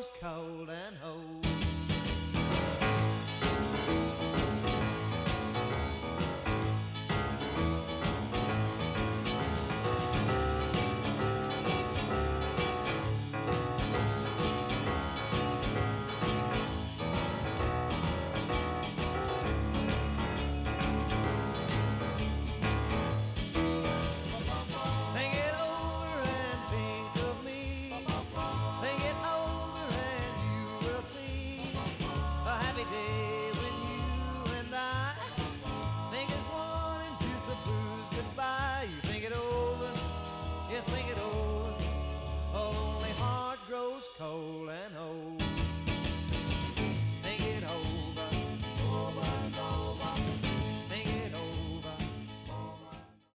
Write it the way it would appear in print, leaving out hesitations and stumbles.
grows cold and old. Think it over and think of me. Think it over and you will see a happy day when you and I think it's one and kiss the blues goodbye. You think it over, yes, think it over. A lonely heart grows cold and old.